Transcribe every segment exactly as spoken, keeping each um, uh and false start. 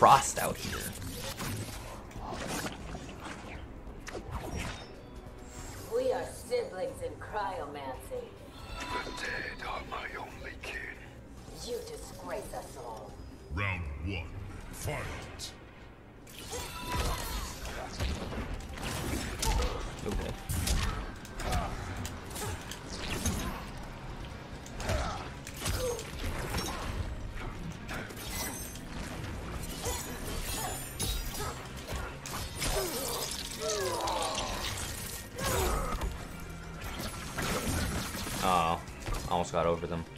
frost out here. We are siblings in cryomancy. The dead are my only kin. You disgrace us all. Round one, fight. Okay. Oh, almost got over them.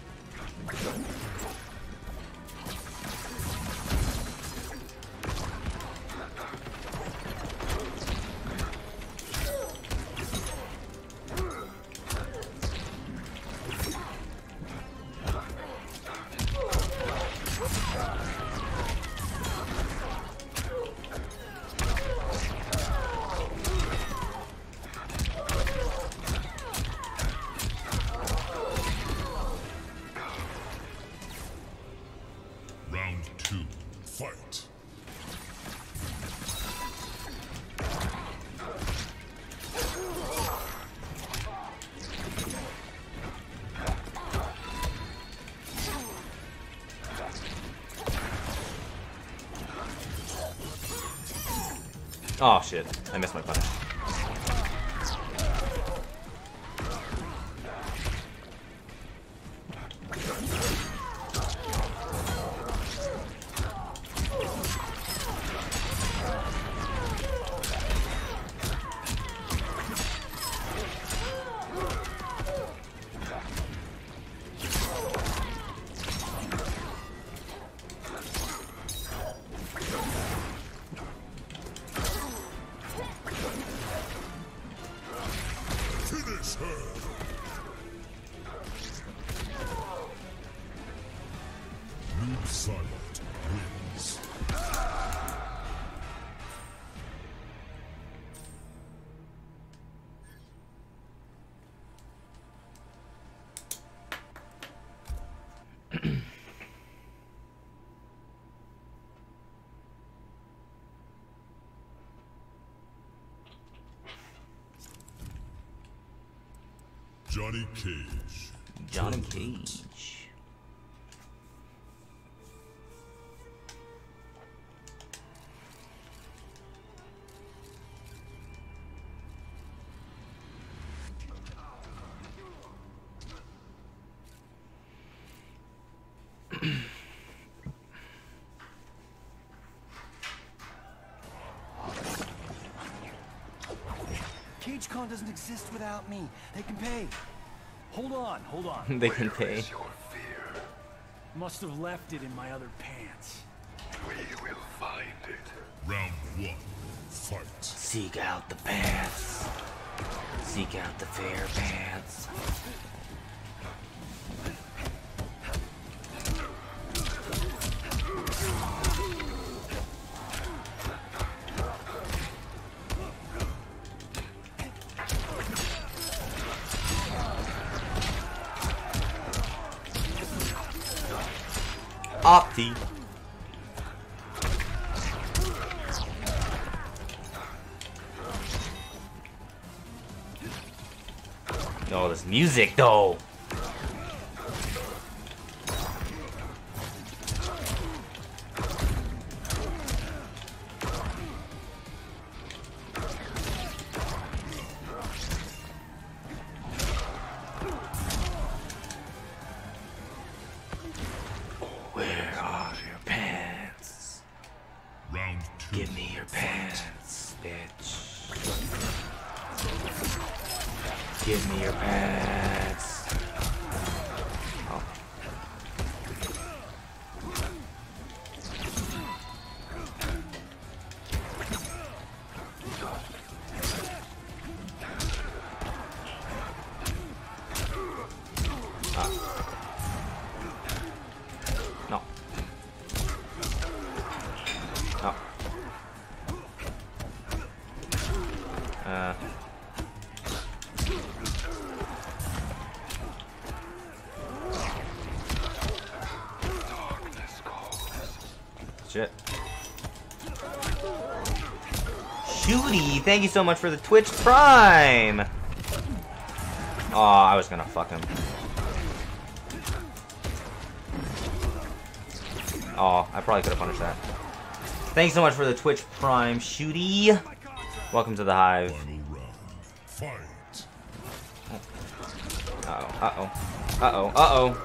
Round two, fight. Oh shit, I missed my punish. Finish her. Noob Silent wins. Johnny Cage. Johnny Cage. CageCon doesn't exist without me. They can pay. Hold on, hold on. They can Where pay. is your fear? Must have left it in my other pants. We will find it. Round one, fight. Seek out the pants. Seek out the fair pants. Opti. Oh, this music though. Where are your pants? Round two. Give me your pants, bitch. Give me your pants. Oh. Ah. No. Oh. Uh. Darkness calls. Shit. Shooty, thank you so much for the Twitch Prime. Oh, I was gonna fuck him. Oh, I probably could have punished that. Thanks so much for the Twitch Prime, Shooty. Welcome to the Hive. Fight. Uh-oh, uh-oh, uh-oh, uh-oh.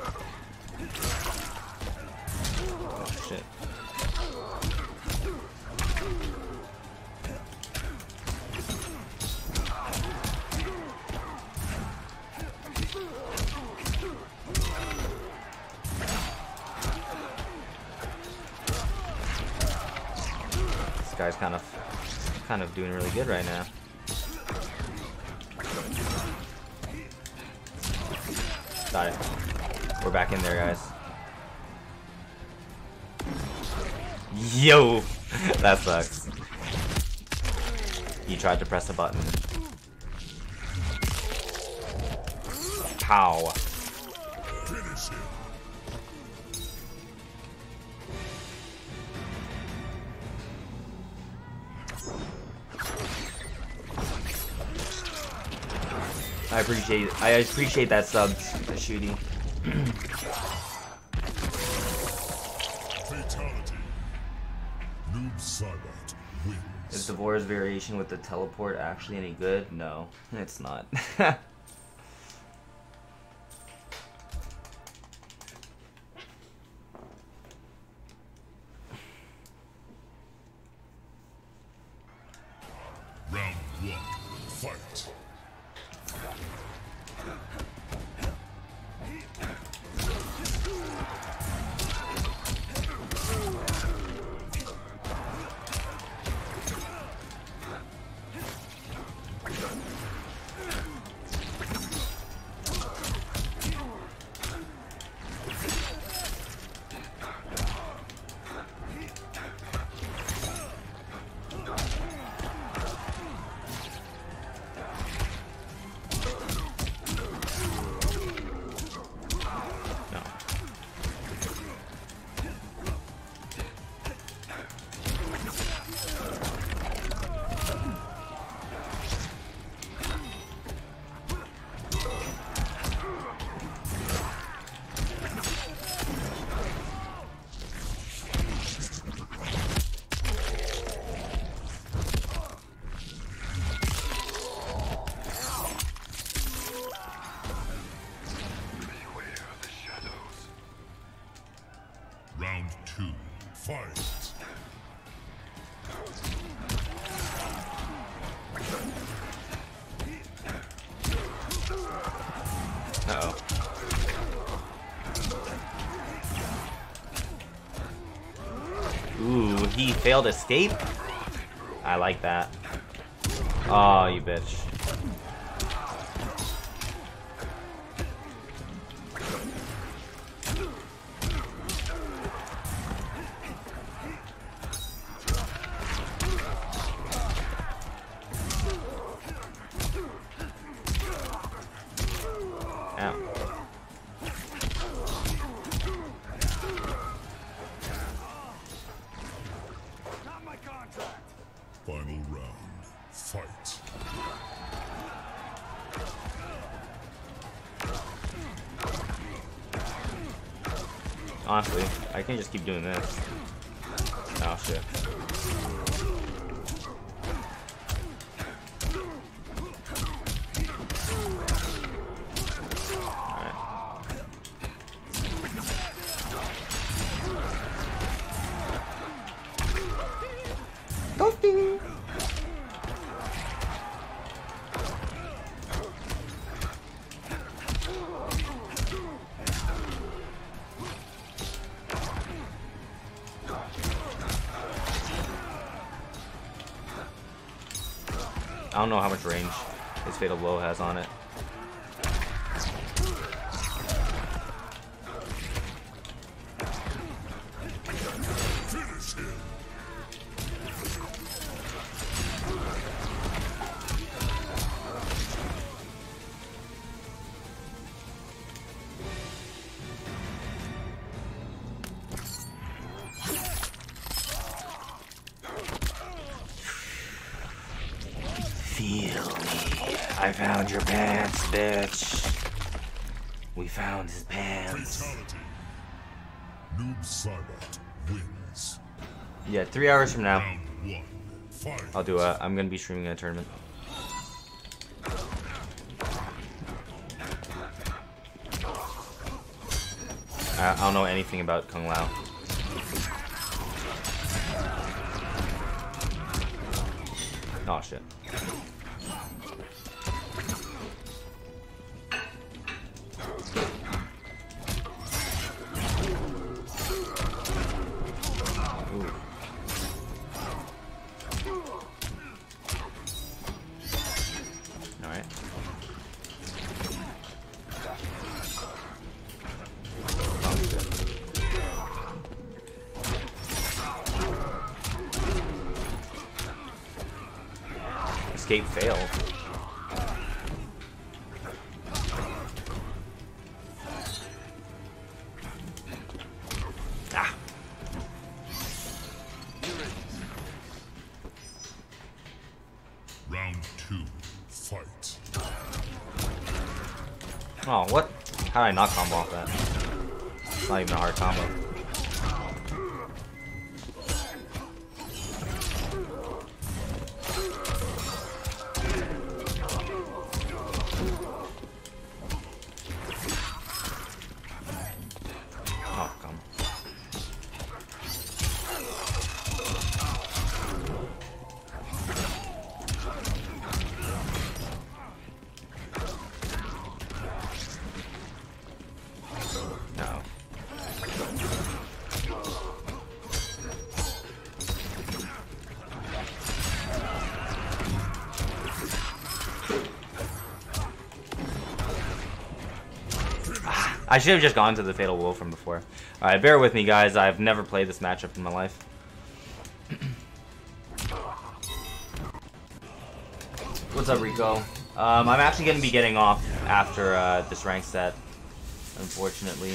Oh, shit. This guy's kind of, kind of doing really good right now. Got it. We're back in there, guys. Yo! That sucks. He tried to press a button. Pow. Finish him. I appreciate I appreciate that sub, Shooty. Fatality. Noob Saibot wins. Is Devora's variation with the teleport actually any good? No, it's not. Round one. Fight. Round two. Fight. Uh-oh. Ooh, he failed escape? I like that. Oh, you bitch. Ow. Not my contract. Final round. Fight. Honestly, I can just keep doing this. Oh shit. Ghosting. I don't know how much range his Fatal Blow has on it. Finish him. I found your pants, bitch. We found his pants. Fatality. Noob Saibot wins. Yeah, three hours from now, Round one. Fight. I'll do a. I'm gonna be streaming a tournament. I, I don't know anything about Kung Lao. Oh shit. Ooh. All right. Oh, shit. Escape fail. Ah. Round two. Fight. Oh, what? How did I not combo off that? It's not even a hard combo. Oh, come. No. I should have just gone to the Fatal Wolf from before. Alright, bear with me, guys. I've never played this matchup in my life. What's up, Rico? Um, I'm actually going to be getting off after uh, this rank set, unfortunately.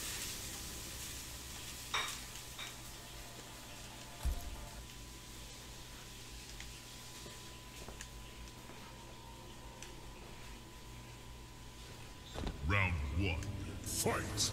Round one. Fight.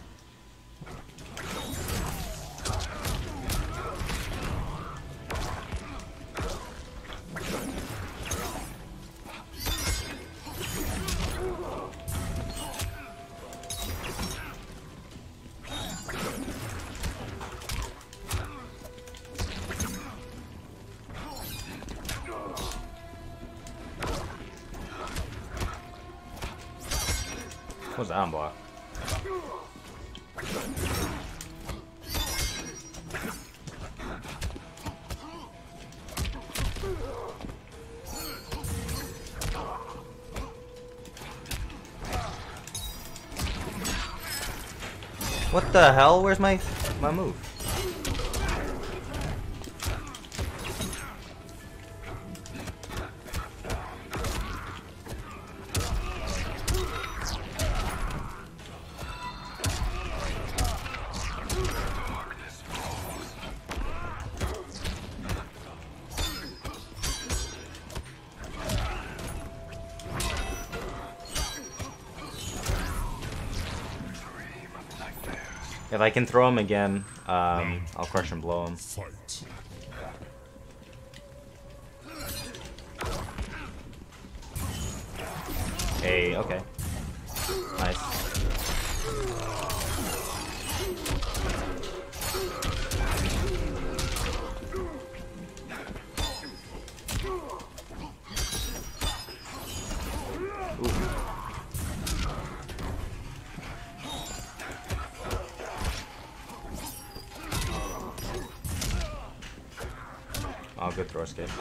What's that on block? What the hell? Where's my my move? If I can throw him again, um, I'll crush and blow him. Fight. Hey, okay. Nice. Oh, good throw escape.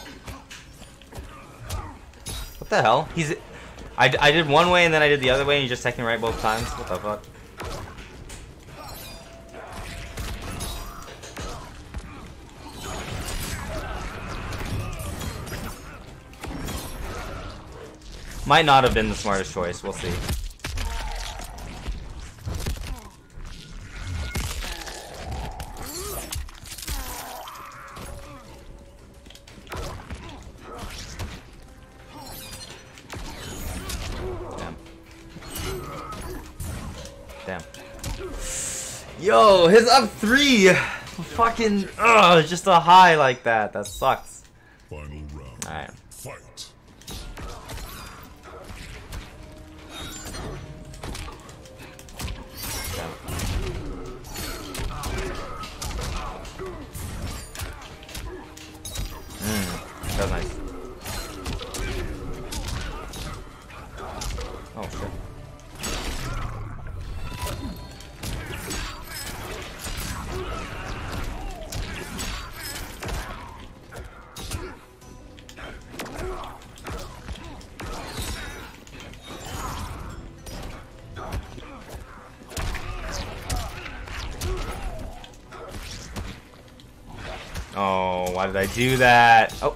What the hell? He's... I, I did one way and then I did the other way and he just teching right both times? What the fuck? Might not have been the smartest choice. We'll see. Damn. Yo, his up three. Fucking, ugh, just a high like that. That sucks. Final round. All right. Fight. Mm, that was nice. Oh shit. Oh, why did I do that? Oh.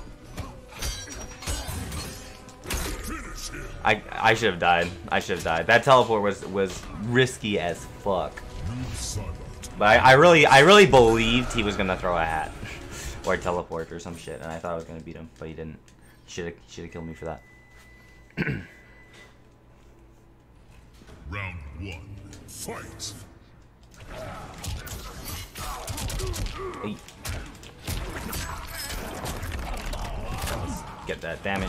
I I should have died. I should have died. That teleport was was risky as fuck. But I, I really I really believed he was gonna throw a hat or a teleport or some shit, and I thought I was gonna beat him, but he didn't. Should have should have killed me for that. Round one. Fight. Hey. Let's get that damage.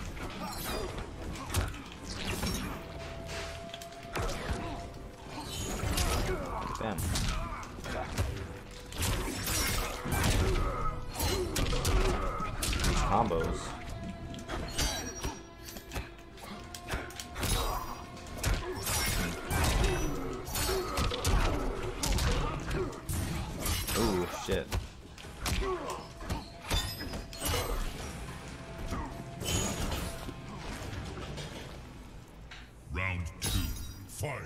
Bam. These combos. Ooh, shit. Round two. Fight.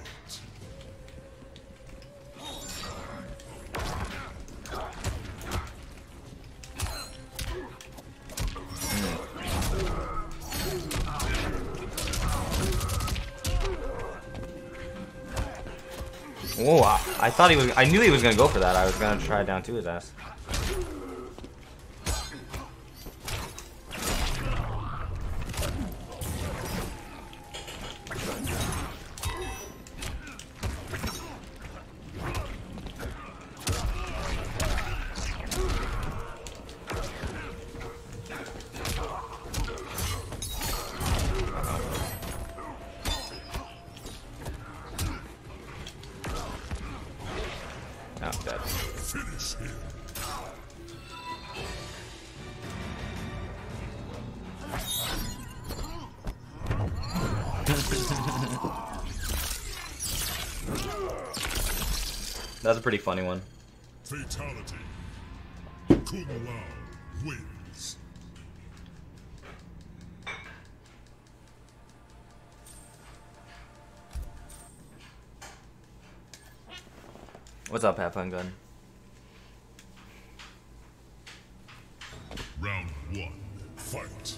Oh, I, I thought he was. I knew he was gonna go for that. I was gonna try down to his ass. Oh, dead. Finish him. That's a pretty funny one. Fatality. Kung Lao wins. What's up, Have Fun Gun? Round one. Fight.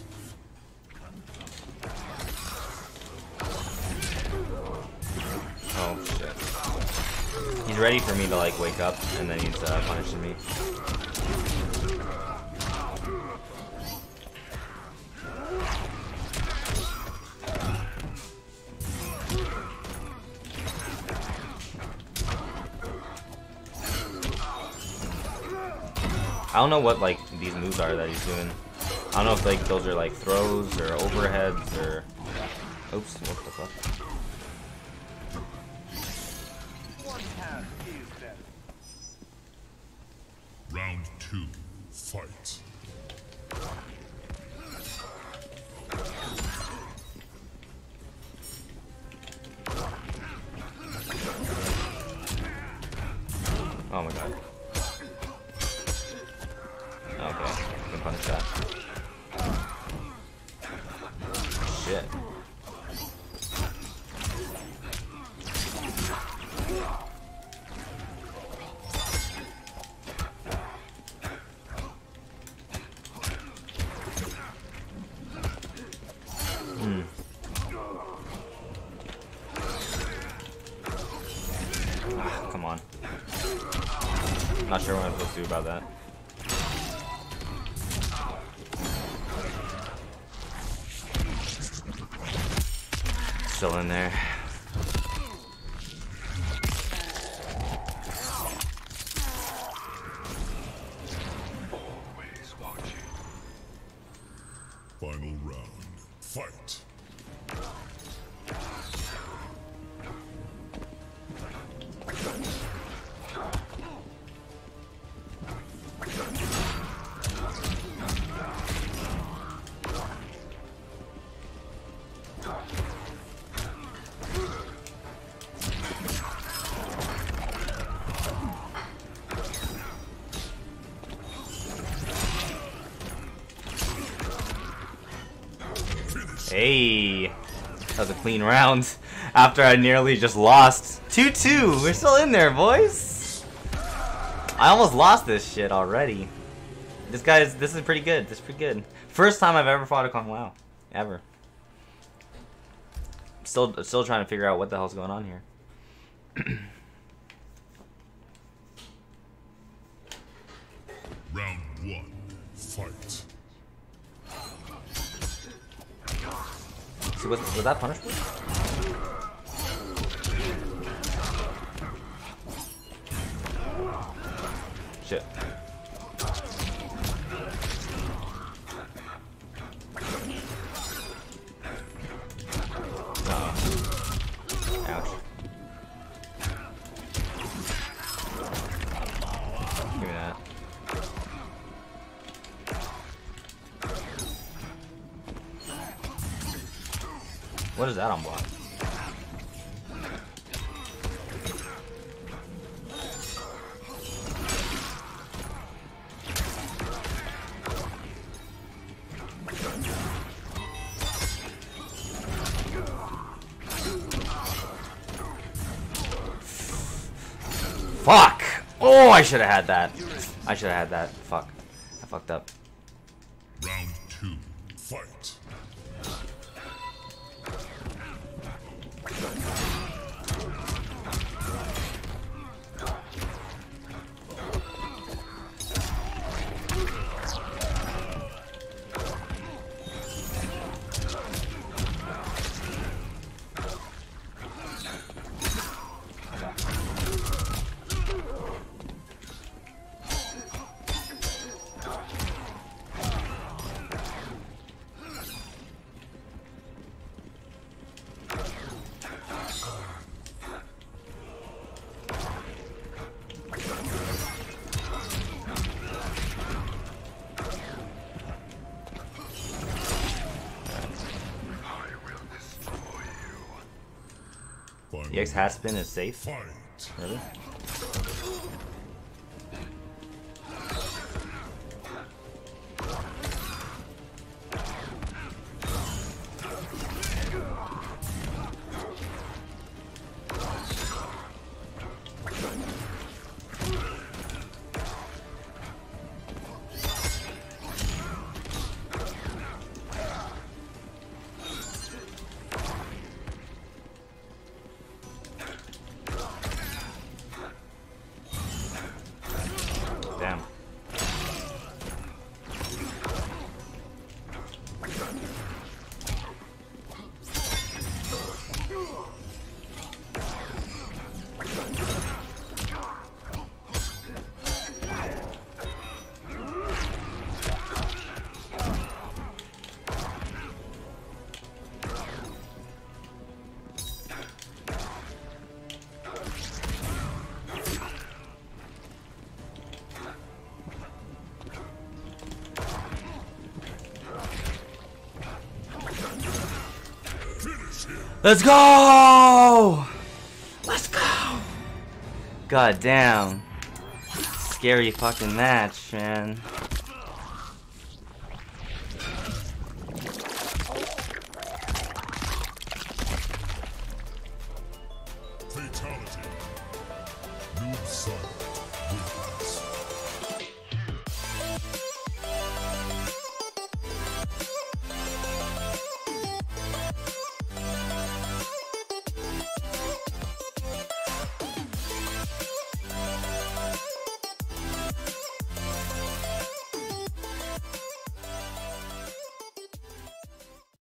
Oh shit. He's ready for me to like wake up, and then he's uh, punishing me. I don't know what like these moves are that he's doing. I don't know if like those are like throws or overheads or. Oops! What the fuck? Round two. Fight. Oh my god. Okay, I can punish that. Shit. Hmm. Ah, come on. Not sure what I'm supposed to do about that. Still in there. Hey, that was a clean round. After I nearly just lost. two two, we're still in there, boys. I almost lost this shit already. This guy's, this is pretty good. This is pretty good. First time I've ever fought a Kung Lao, ever. Still, still trying to figure out what the hell's going on here. Round one, fight. So was, was that punishment? Shit. Ouch. Give me that. What is that on block? Fuck! Oh, I should have had that. I should have had that. Fuck. I fucked up. Round two, fight. The X hat spin is safe? Fight. Really? Damn. Let's go! Let's go! God damn. Scary fucking match, man. Fatality. Noob Saibot wins.